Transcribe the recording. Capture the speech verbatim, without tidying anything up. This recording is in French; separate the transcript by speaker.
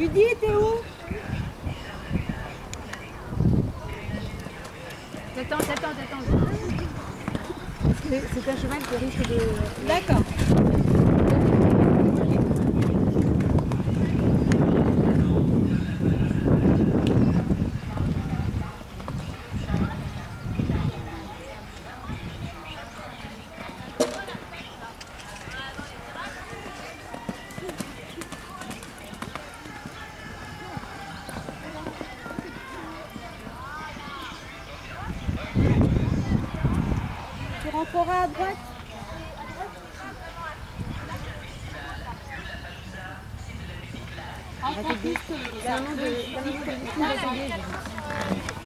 Speaker 1: dis, t'es où?
Speaker 2: T'attends, t'attends, t'attends.
Speaker 1: C'est un cheval qui risque de...
Speaker 2: D'accord.
Speaker 1: Tu rentreras à droite.
Speaker 2: En plus, c'est un nom de...